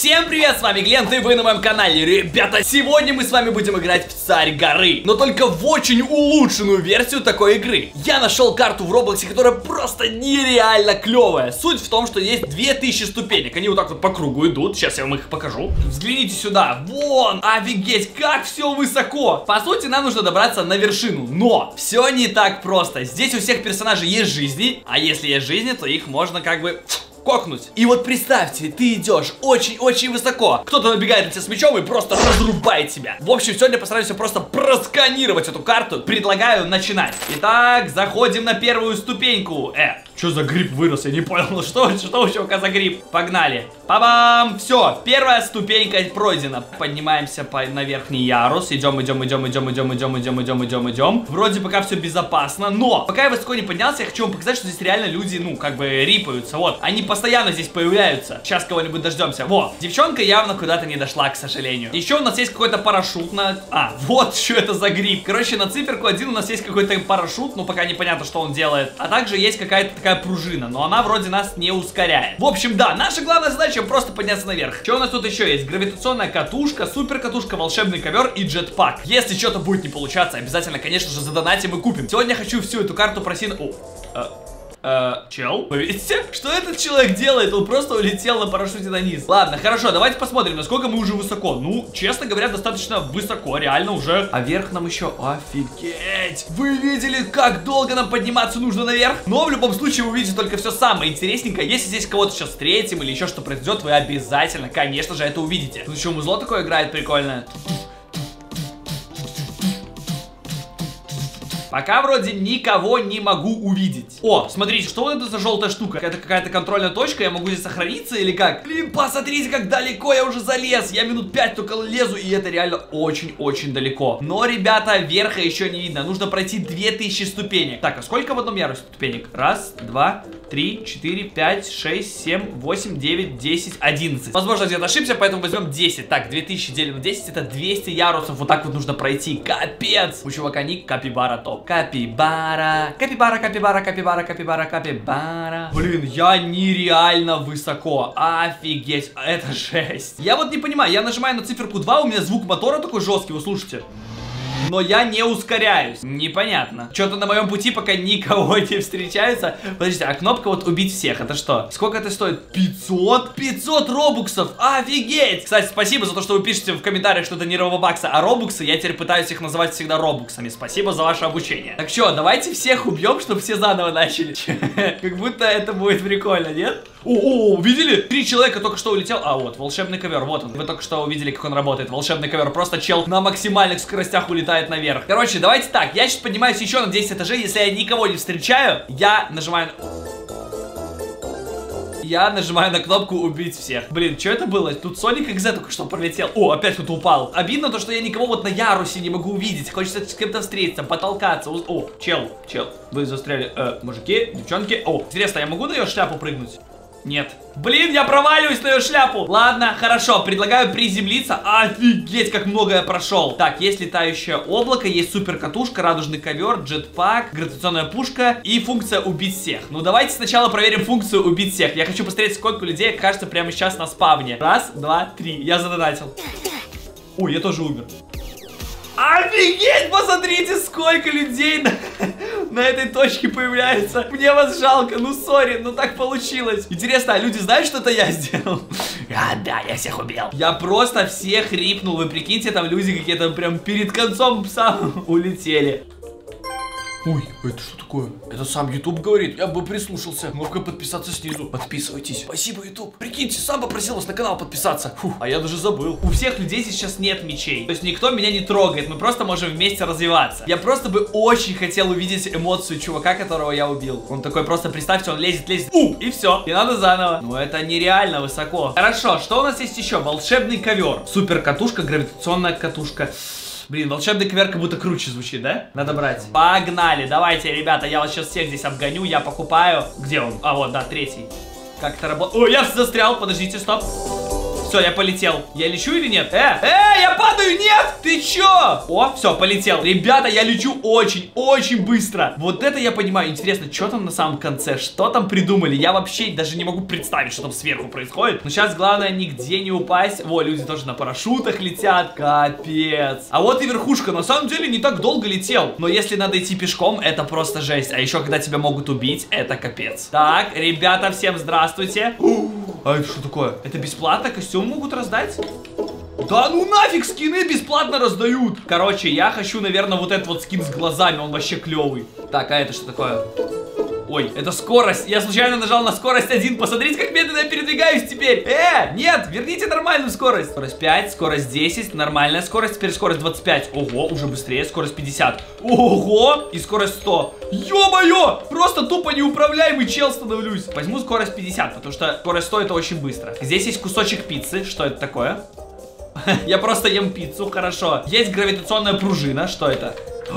Всем привет, с вами Глент, и вы на моем канале. Ребята, сегодня мы с вами будем играть в Царь горы, но только в очень улучшенную версию такой игры. Я нашел карту в Роблоксе, которая просто нереально клевая. Суть в том, что есть 2000 ступенек. Они вот так вот по кругу идут. Сейчас я вам их покажу. Взгляните сюда. Вон, офигеть, как все высоко. По сути, нам нужно добраться на вершину, но все не так просто. Здесь у всех персонажей есть жизни, а если есть жизни, то их можно как бы кокнуть. И вот представьте, ты идешь очень-очень высоко. Кто-то набегает на тебя с мечом и просто разрубает тебя. В общем, сегодня постараюсь просто просканировать эту карту. Предлагаю начинать. Итак, заходим на первую ступеньку. Что за гриб вырос? Я не понял, что у чувака за гриб? Погнали. Па-бам! Все, первая ступенька пройдена. Поднимаемся на верхний ярус. Идем. Вроде пока все безопасно, но пока я высоко не поднялся, я хочу вам показать, что здесь реально люди, ну, как бы рипаются. Вот, они постоянно здесь появляются. Сейчас кого-нибудь дождемся. Вот, девчонка явно куда-то не дошла, к сожалению. Еще у нас есть какой-то парашют на... вот что это за гриб. Короче, на циферку 1 у нас есть какой-то парашют, но пока непонятно, что он делает. А также есть какая-то такая пружина, но она вроде нас не ускоряет. В общем, да, наша главная задача просто подняться наверх. Что у нас тут еще есть? Гравитационная катушка, супер катушка, волшебный ковер и джетпак. Если что-то будет не получаться, обязательно, конечно же, задонатим и купим. Сегодня я хочу всю эту карту просить... чел? Вы видите, что этот человек делает? Он просто улетел на парашюте на низ. Ладно, хорошо, давайте посмотрим, насколько мы уже высоко. Ну, честно говоря, достаточно высоко, реально уже. А вверх нам еще... Офигеть! Вы видели, как долго нам подниматься нужно наверх? Но в любом случае вы увидите только все самое интересненькое. Если здесь кого-то сейчас встретим или еще что произойдет, вы обязательно, конечно же, это увидите. Тут еще музло такое играет прикольное. Пока вроде никого не могу увидеть. О, смотрите, что вот это за желтая штука? Это какая-то контрольная точка, я могу здесь сохраниться или как? Блин, посмотрите, как далеко я уже залез. Я минут 5 только лезу, и это реально очень-очень далеко. Но, ребята, верха еще не видно. Нужно пройти 2000 ступенек. Так, а сколько в одном ярусе ступенек? Раз, два, 3, 4, 5, 6, 7, 8, 9, 10, 11. Возможно, где-то ошибся, поэтому возьмем 10. Так, 2000 делим на 10, это 200 ярусов. Вот так вот нужно пройти. Капец. У чувака ник Капибара топ. Капибара. Блин, я нереально высоко. Офигеть. Это жесть. Я вот не понимаю, я нажимаю на циферку 2, у меня звук мотора такой жесткий, вы слушайте. Но я не ускоряюсь. Непонятно. Что-то на моем пути пока никого не встречается. Подождите, а кнопка вот убить всех, это что? Сколько это стоит? 500? 500 робуксов! Офигеть! Кстати, спасибо за то, что вы пишете в комментариях, что это не робоксы, а робуксы. Я теперь пытаюсь их называть всегда робуксами. Спасибо за ваше обучение. Так что, давайте всех убьем, чтобы все заново начали. Как будто это будет прикольно, нет? О, видели? 3 человека только что улетел. А вот, волшебный ковер, вот он. Вы только что увидели, как он работает. Волшебный ковер. Просто чел на максимальных скоростях улетает наверх. Короче, давайте так. Я сейчас поднимаюсь еще на 10 этажей. Если я никого не встречаю, я нажимаю на кнопку убить всех. Блин, что это было? Тут Соник XZ только что пролетел. О, опять кто-то упал. Обидно то, что я никого вот на ярусе не могу увидеть. Хочется с кем-то встретиться, потолкаться. О, чел, вы застряли. Мужики, девчонки. О, интересно, я могу на ее шляпу прыгнуть? Нет. Блин, я проваливаюсь на ее шляпу. Ладно, хорошо, предлагаю приземлиться. Офигеть, как много я прошел. Так, есть летающее облако, есть супер катушка, радужный ковер, джетпак, гравитационная пушка и функция убить всех. Ну, давайте сначала проверим функцию убить всех. Я хочу посмотреть, сколько людей окажется прямо сейчас на спавне. Раз, два, 3. Я задонатил. Ой, я тоже умер. Офигеть, посмотрите, сколько людей на этой точке появляется. Мне вас жалко, ну сори, но так получилось. Интересно, а люди знают, что это я сделал? Да, я всех убил. Я просто всех рипнул, вы прикиньте, там люди какие-то прям перед концом сам улетели. Ой, это что такое? Это сам YouTube говорит, я бы прислушался. Кнопка подписаться снизу. Подписывайтесь. Спасибо, YouTube. Прикиньте, сам попросил вас на канал подписаться. Фу, а я даже забыл. У всех людей сейчас нет мечей. То есть никто меня не трогает. Мы просто можем вместе развиваться. Я просто бы очень хотел увидеть эмоцию чувака, которого я убил. Он такой, просто представьте, он лезет. И все. И надо заново. Ну это нереально высоко. Хорошо, что у нас есть еще? Волшебный ковер. Супер катушка, гравитационная катушка. Блин, волшебный ковер как будто круче звучит, да? Надо брать. Погнали, давайте, ребята, я вас сейчас всех здесь обгоню, я покупаю. Где он? А, вот, да, 3. Как это работает? Ой, я застрял, подождите, стоп. Все, я полетел. Я лечу или нет? Я падаю, нет! Ты чё? О, все, полетел. Ребята, я лечу очень быстро. Вот это я понимаю. Интересно, что там на самом конце? Что там придумали? Я вообще даже не могу представить, что там сверху происходит. Но сейчас главное нигде не упасть. Во, люди тоже на парашютах летят. Капец. А вот и верхушка. На самом деле не так долго летел. Но если надо идти пешком, это просто жесть. А еще когда тебя могут убить, это капец. Так, ребята, всем здравствуйте. А это что такое? Это бесплатно? Костюм могут раздать? Да ну нафиг, скины бесплатно раздают. Короче, я хочу, наверное, вот этот вот скин с глазами. Он вообще клевый. Так, а это что такое? Ой, это скорость. Я случайно нажал на скорость 1. Посмотрите, как медленно я передвигаюсь теперь. Нет, верните нормальную скорость. Скорость 5, скорость 10, нормальная скорость. Теперь скорость 25. Ого, уже быстрее. Скорость 50. Ого, и скорость 100. Ё-моё, просто тупо неуправляемый чел становлюсь. Возьму скорость 50, потому что скорость 100 это очень быстро. Здесь есть кусочек пиццы. Что это такое? Я просто ем пиццу, хорошо. Есть гравитационная пружина. Что это?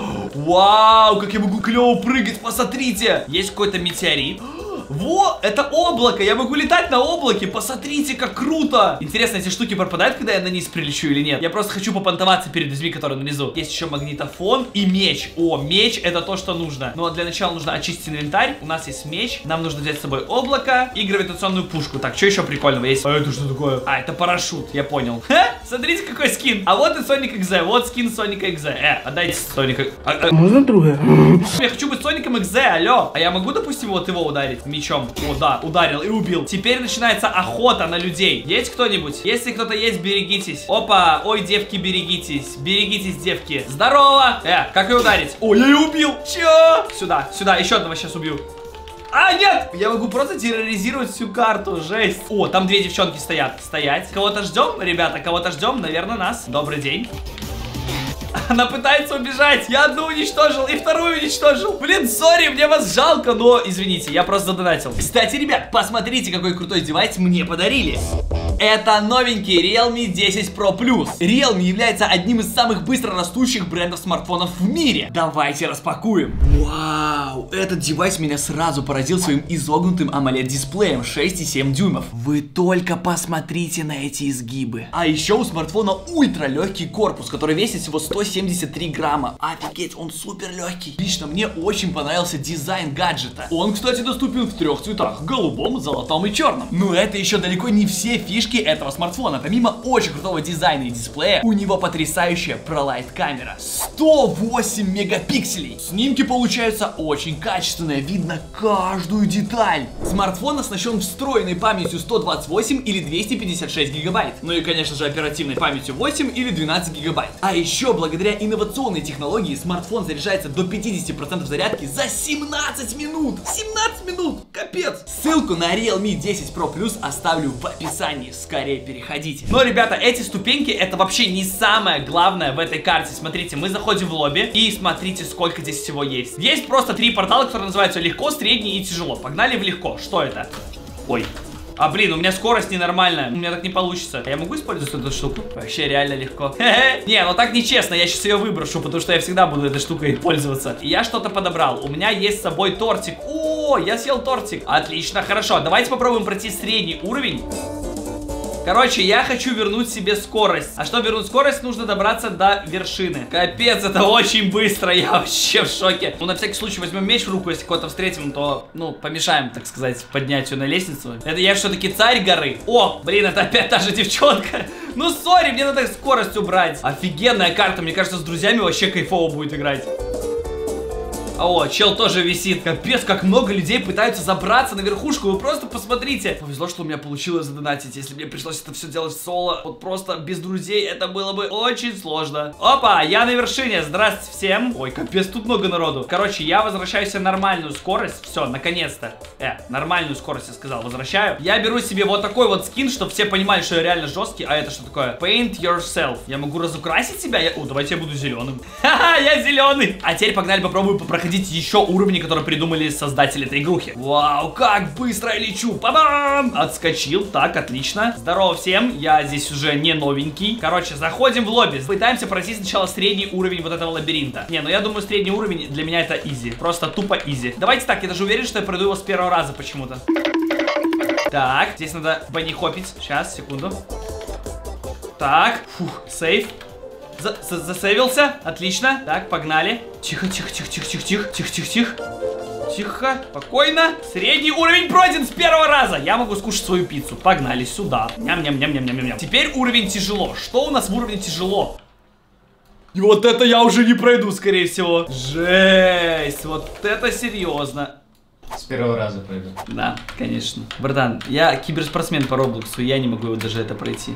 Вау, как я могу клево прыгать, посмотрите. Есть какой-то метеорит. Во, это облако, я могу летать на облаке. Посмотрите, как круто. Интересно, эти штуки пропадают, когда я на низ прилечу или нет? Я просто хочу попонтоваться перед людьми, которые внизу. Есть еще магнитофон и меч. О, меч это то, что нужно. Но для начала нужно очистить инвентарь. У нас есть меч, нам нужно взять с собой облако и гравитационную пушку. Так, что еще прикольного есть? А это что такое? А, это парашют, я понял. Смотрите, какой скин. А вот и Sonic XZ, вот скин Соника XZ. Отдайте Соника. Можно другое? Я хочу быть Соником XZ, алло. А я могу, допустим, вот его ударить мечом? О, да, ударил и убил. Теперь начинается охота на людей. Есть кто-нибудь? Если кто-то есть, берегитесь. Опа, ой, девки, берегитесь. Берегитесь, девки. Здорово. Как ее ударить? О, я ее убил. Чё? Сюда, сюда, еще одного сейчас убью. А, нет! Я могу просто терроризировать всю карту, жесть. О, там две девчонки стоят. Стоять. Кого-то ждем, ребята, кого-то ждем. Наверное, нас. Добрый день. Она пытается убежать. Я одну уничтожил и вторую уничтожил. Блин, сори, мне вас жалко, но извините, я просто задонатил. Кстати, ребят, посмотрите, какой крутой девайс мне подарили. Это новенький Realme 10 Pro Plus. Realme является одним из самых быстро растущих брендов смартфонов в мире. Давайте распакуем. Вау, этот девайс меня сразу поразил своим изогнутым AMOLED-дисплеем 6,7 дюймов. Вы только посмотрите на эти изгибы. А еще у смартфона ультралегкий корпус, который весит всего 173 грамма. Офигеть, он супер легкий. Лично мне очень понравился дизайн гаджета. Он, кстати, доступен в 3 цветах: голубом, золотом и черном. Но это еще далеко не все фишки этого смартфона. Помимо очень крутого дизайна и дисплея, у него потрясающая ProLight камера. 108 мегапикселей. Снимки получаются очень качественные, видно каждую деталь. Смартфон оснащен встроенной памятью 128 или 256 гигабайт. Ну и, конечно же, оперативной памятью 8 или 12 гигабайт. А еще благодаря инновационной технологии смартфон заряжается до 50% зарядки за 17 минут. 17 минут! Капец! Ссылку на Realme 10 Pro Plus оставлю в описании. Скорее переходите. Но, ребята, эти ступеньки это вообще не самое главное в этой карте. Смотрите, мы заходим в лобби и смотрите, сколько здесь всего есть. Есть просто 3 портала, которые называются легко, средний и тяжело. Погнали в легко. Что это? Ой. А, блин, у меня скорость ненормальная. У меня так не получится. Я могу использовать эту штуку? Вообще реально легко. Не, ну так нечестно. Я сейчас ее выброшу, потому что я всегда буду этой штукой пользоваться. И я что-то подобрал. У меня есть с собой тортик. О, я съел тортик. Отлично, хорошо. Давайте попробуем пройти средний уровень. Короче, я хочу вернуть себе скорость. А чтобы вернуть скорость, нужно добраться до вершины. Капец, это очень быстро. Я вообще в шоке. Ну, на всякий случай возьмем меч в руку. Если кого-то встретим, то, ну, помешаем, так сказать, поднятию на лестницу. Это я все-таки царь горы. О, блин, это опять та же девчонка. Ну, сори, мне надо скорость убрать. Офигенная карта. Мне кажется, с друзьями вообще кайфово будет играть. О, чел тоже висит. Капец, как много людей пытаются забраться на верхушку. Вы просто посмотрите. Повезло, что у меня получилось задонатить. Если мне пришлось это все делать в соло, вот просто без друзей, это было бы очень сложно. Опа, я на вершине. Здравствуйте всем. Ой, капец, тут много народу. Короче, я возвращаюсь на нормальную скорость. Все, наконец-то. Нормальную скорость, я сказал, возвращаю. Я беру себе вот такой вот скин, чтобы все понимали, что я реально жесткий. А это что такое? Paint yourself. Я могу разукрасить себя? О, давайте я буду зеленым. Ха-ха, я зеленый. А теперь погнали, попробую попроходить еще уровни, которые придумали создатели этой игрухи. Вау, как быстро я лечу. Па-бам! Отскочил. Так, отлично. Здорово всем. Я здесь уже не новенький. Короче, заходим в лобби. Пытаемся пройти сначала средний уровень вот этого лабиринта. Не, ну я думаю, средний уровень для меня это изи. Просто тупо изи. Давайте так, я даже уверен, что я пройду его с первого раза почему-то. Так, здесь надо банихопить. Сейчас, секунду. Так, фух, сейф. Засейвился, отлично. Так, погнали. Тихо, тихо, тихо, тихо, тихо, тихо, тихо, тихо, тихо. Тихо, спокойно. Средний уровень пройден с первого раза. Я могу скушать свою пиццу. Погнали сюда. Ням-ням-ням-ням-ням-ням. Теперь уровень тяжело. Что у нас в уровне тяжело? И вот это я уже не пройду, скорее всего. Жесть, вот это серьезно. С первого раза пройду. Да, конечно. Братан, я киберспортсмен по Роблоксу, я не могу его даже это пройти.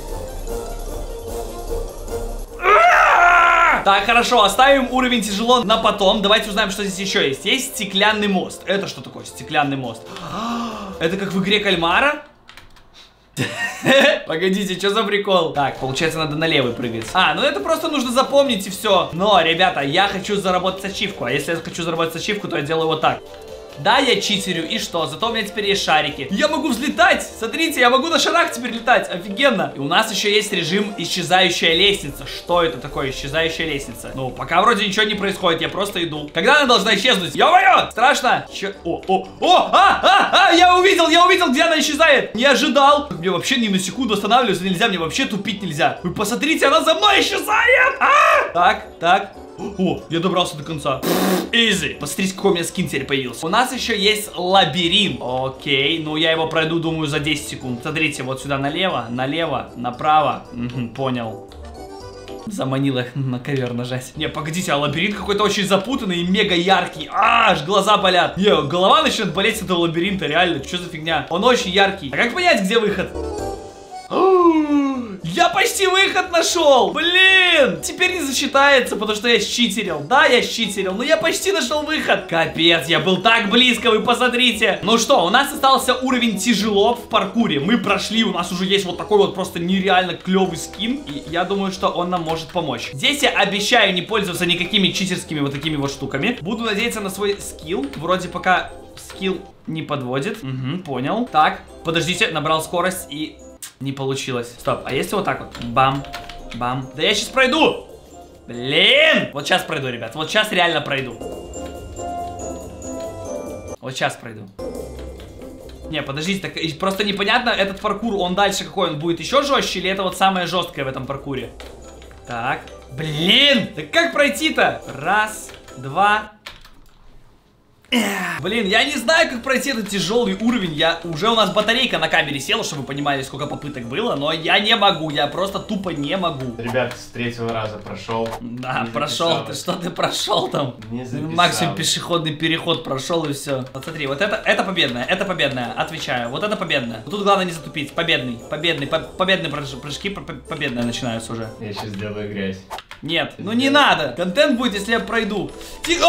Так, хорошо, оставим уровень тяжело на потом. Давайте узнаем, что здесь еще есть. Есть стеклянный мост. Это что такое? Стеклянный мост. Это как в игре кальмара? Погодите, что за прикол? Так, получается, надо на левый прыгать. Ну это просто нужно запомнить и все. Но, ребята, я хочу заработать ачивку. А если я хочу заработать ачивку, то я делаю вот так. Да, я читерю, и что? Зато у меня теперь есть шарики. Я могу взлетать! Смотрите, я могу на шарах теперь летать. Офигенно! И у нас еще есть режим исчезающая лестница. Что это такое, исчезающая лестница? Ну, пока вроде ничего не происходит, я просто иду. Когда она должна исчезнуть? Ё-моё! Страшно! Я увидел, где она исчезает! Не ожидал! Мне вообще ни на секунду останавливаться нельзя, мне вообще тупить нельзя. Вы посмотрите, она за мной исчезает! Так. О, я добрался до конца. Изи. Посмотрите, какой у меня скин теперь появился. У нас еще есть лабиринт. Окей, ну я его пройду, думаю, за 10 секунд. Смотрите, вот сюда налево, направо. Понял. Заманила их на ковер нажать. Не, погодите, а лабиринт какой-то очень запутанный и мега яркий. Аж глаза болят. Не, голова начнет болеть с этого лабиринта, реально. Что за фигня? Он очень яркий. А как понять, где выход? Я почти выход нашел! Блин! Теперь не засчитается, потому что я считерил. Да, я считерил, но я почти нашел выход. Капец, я был так близко, вы посмотрите. Ну что, у нас остался уровень тяжело в паркуре. Мы прошли, у нас уже есть вот такой вот просто нереально клевый скин. И я думаю, что он нам может помочь. Здесь я обещаю не пользоваться никакими читерскими вот такими вот штуками. Буду надеяться на свой скилл. Вроде пока скилл не подводит. Понял. Так, подождите, набрал скорость и... Не получилось. Стоп, а если вот так вот? Бам, бам. Да я сейчас пройду! Блин! Вот сейчас пройду, ребят. Вот сейчас реально пройду. Вот сейчас пройду. Не, подождите, так просто непонятно, этот паркур, он дальше какой? Он будет еще жестче или это вот самое жесткое в этом паркуре? Так. Блин! Так как пройти-то? Раз, два... Блин, я не знаю, как пройти этот тяжелый уровень. Уже у нас батарейка на камере села, чтобы вы понимали, сколько попыток было. Но я не могу, я просто тупо не могу. Ребят, с третьего раза прошел. Да, прошел. Ты прошел там? Максимум пешеходный переход прошел и все. Вот смотри, вот это победная, отвечаю. Вот это победная. Вот тут главное не затупить. Победные прыжки, победные начинаются уже. Я сейчас сделаю грязь. Нет, ну не надо. Контент будет, если я пройду. Тихо!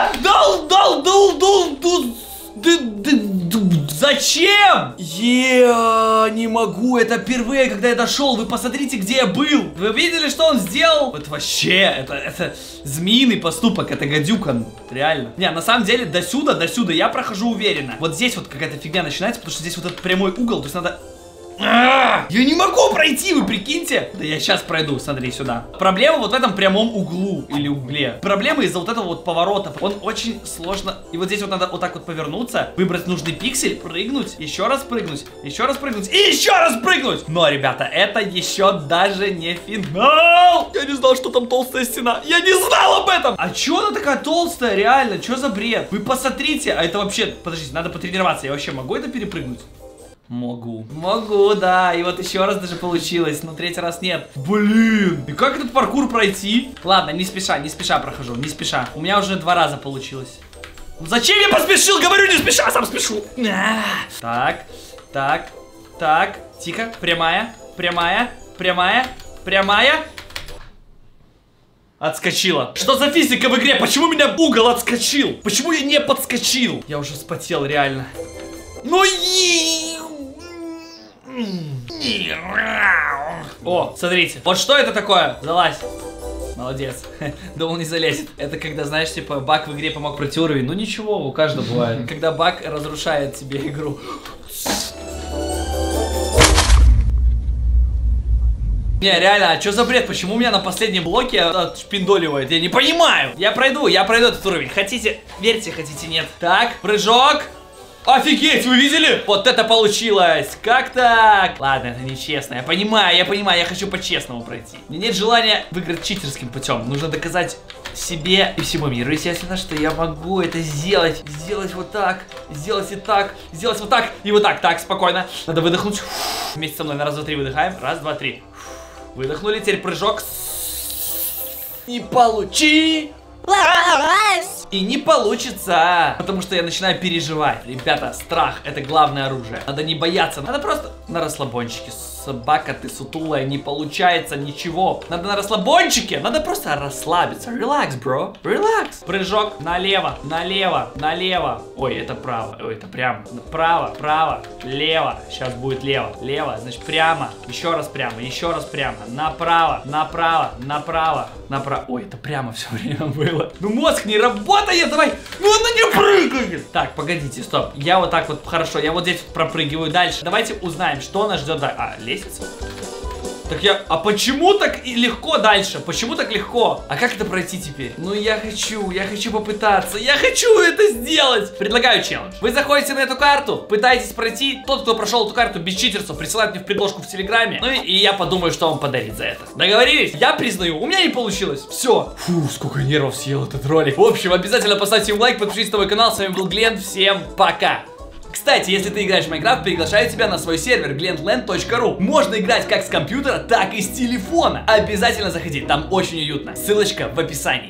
Зачем? Я не могу, это впервые, когда я дошел. Вы посмотрите, где я был. Вы видели, что он сделал? Это вообще, это змеиный поступок, это гадюка, реально. Не, на самом деле, до сюда я прохожу уверенно. Вот здесь вот какая-то фигня начинается, потому что здесь вот этот прямой угол, то есть надо... Я не могу пройти, вы прикиньте. Да я сейчас пройду, смотри сюда. Проблема вот в этом прямом углу или угле. Проблема из-за вот этого вот поворота. Он очень сложно. И вот здесь вот надо вот так вот повернуться, выбрать нужный пиксель, прыгнуть, еще раз прыгнуть, еще раз прыгнуть и еще раз прыгнуть. Но, ребята, это еще даже не финал. Я не знал, что там толстая стена. Я не знал об этом. А че она такая толстая, реально? Что за бред? Вы посмотрите. А это вообще, подождите, надо потренироваться. Я вообще могу это перепрыгнуть? Могу, да, и вот еще раз даже получилось, но третий раз нет. Блин, и как этот паркур пройти? Ладно, не спеша прохожу, не спеша. У меня уже 2 раза получилось. Зачем я поспешил? Говорю, не спеша, сам спешу. Так, тихо, прямая. Отскочила. Что за физика в игре? Почему у меня угол отскочил? Почему я не подскочил? Я уже вспотел, реально. Ну О, смотрите. Вот что это такое? Залазь. Молодец. Думал, не залезет. Это когда, знаешь, типа, баг в игре помог пройти уровень. Ну ничего, у каждого бывает. Когда баг разрушает тебе игру. Не, реально, а что за бред? Почему у меня на последнем блоке отшпиндоливает? Я не понимаю. Я пройду этот уровень. Хотите, верьте, хотите, нет. Так, прыжок. Офигеть, вы видели? Вот это получилось. Как так? Ладно, это нечестно. Я понимаю, я хочу по-честному пройти. Мне нет желания выиграть читерским путем. Нужно доказать себе и всему миру, естественно, что я могу это сделать. Сделать вот так, сделать и так, сделать вот так и вот так. Так, спокойно. Надо выдохнуть. Вместе со мной на раз, два, три выдыхаем. Раз, два, три. Выдохнули, теперь прыжок. Не получи. И не получится, потому что я начинаю переживать. Ребята, страх — это главное оружие. Надо не бояться, надо просто на расслабончике. Собака, ты сутулая, не получается ничего. Надо на расслабончике, надо просто расслабиться. Релакс, бро, релакс. Прыжок налево, налево, налево. Ой, это право, ой, это прямо. Право, право, лево. Сейчас будет лево, лево, значит прямо. Еще раз прямо, еще раз прямо. Направо, направо, направо, направо. Ой, это прямо все время было. Ну мозг не работает, давай. Ну она не прыгает. Так, погодите, стоп. Я вот так вот, хорошо, я вот здесь вот пропрыгиваю дальше. Давайте узнаем, что нас ждет дальше. А, лестница? Так а почему так легко дальше? Почему так легко? А как это пройти теперь? Ну я хочу попытаться, я хочу это сделать. Предлагаю челлендж. Вы заходите на эту карту, пытаетесь пройти. Тот, кто прошел эту карту без читерства, присылает мне в предложку в Телеграме. Ну и я подумаю, что вам подарить за это. Договорились? Я признаю, у меня не получилось. Все. Фу, сколько нервов съел этот ролик. В общем, обязательно поставьте лайк, подпишитесь на мой канал. С вами был Глент. Всем пока. Кстати, если ты играешь в Майнкрафт, приглашаю тебя на свой сервер glentland.ru. Можно играть как с компьютера, так и с телефона. Обязательно заходи, там очень уютно. Ссылочка в описании.